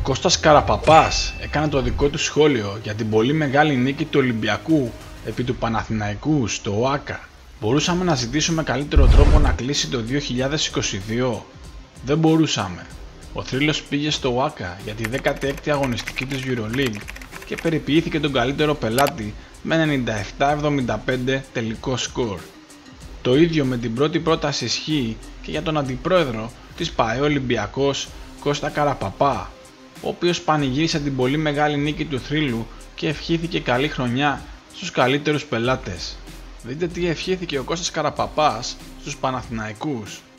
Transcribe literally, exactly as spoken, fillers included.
Κώστας Καραπαπάς έκανε το δικό του σχόλιο για την πολύ μεγάλη νίκη του Ολυμπιακού επί του Παναθηναϊκού στο ΟΑΚΑ. Μπορούσαμε να ζητήσουμε καλύτερο τρόπο να κλείσει το δύο χιλιάδες είκοσι δύο? Δεν μπορούσαμε. Ο θρύλος πήγε στο ΟΑΚΑ για τη δέκατη έκτη αγωνιστική της EuroLeague και περιποιήθηκε τον καλύτερο πελάτη με ενενήντα επτά εβδομήντα πέντε τελικό σκορ. Το ίδιο με την πρώτη πρόταση ισχύει και για τον αντιπρόεδρο της ΠΑΕ Ολυμπιακός Κώστα Καραπαπά, ο οποίος πανηγύρισε την πολύ μεγάλη νίκη του θρύλου και ευχήθηκε καλή χρονιά στους καλύτερους πελάτες. Δείτε τι ευχήθηκε ο Κώστας Καραπαπάς στους Παναθηναϊκούς.